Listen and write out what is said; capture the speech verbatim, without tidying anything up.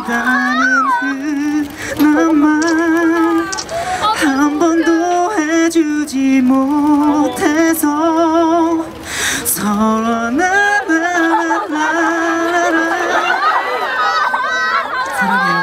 사랑한다는 흔한 말 한 번도 해주지 못해서 서로 나나나나나 사랑해요.